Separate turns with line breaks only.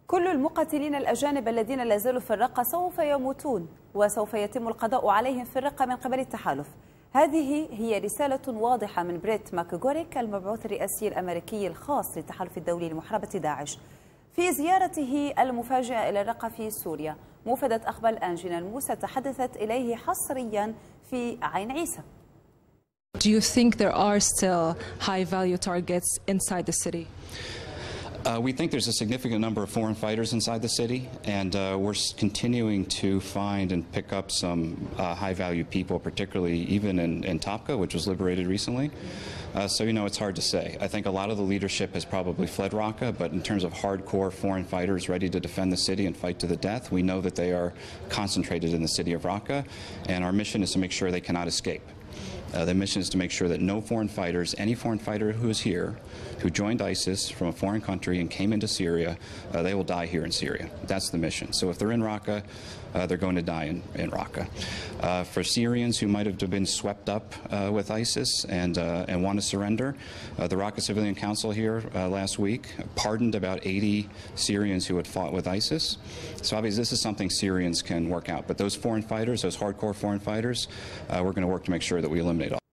كل المقاتلين الأجانب الذين لا زالوا في الرقة سوف يموتون وسوف يتم القضاء عليهم في الرقة من قبل التحالف. هذه هي رسالة واضحة من بريت ماكغوريك المبعوث الرئاسي الأمريكي الخاص للتحالف الدولي لمحاربة داعش في زيارته المفاجئة إلى الرقة في سوريا. موفدة أخبار أنجينا الموسى تحدثت إليه حصريا في عين عيسى.
Do you think there are still high-value targets inside the city?
We think there's a significant number of foreign fighters inside the city, and we're continuing to find and pick up some high-value people, particularly even in Topka, which was liberated recently. So, it's hard to say. I think a lot of the leadership has probably fled Raqqa, but in terms of hardcore foreign fighters ready to defend the city and fight to the death, we know that they are concentrated in the city of Raqqa, and our mission is to make sure they cannot escape. The mission is to make sure that no foreign fighters, any foreign fighter who is here, who joined ISIS from a foreign country and came into Syria, they will die here in Syria. That's the mission. So if they're in Raqqa, they're going to die in Raqqa. For Syrians who might have been swept up with ISIS and want to surrender, the Raqqa Civilian Council here last week pardoned about 80 Syrians who had fought with ISIS. So obviously this is something Syrians can work out. But those foreign fighters, those hardcore foreign fighters, we're going to work to make sure that we eliminate all.